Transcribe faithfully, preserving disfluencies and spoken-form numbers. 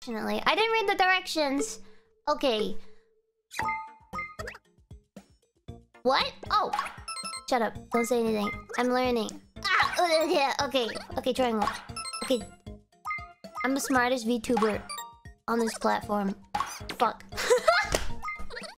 unfortunately. I didn't read the directions. Okay. What? Oh. Shut up. Don't say anything. I'm learning. Ah, yeah, okay. Okay, triangle. Okay. I'm the smartest VTuber on this platform. Fuck.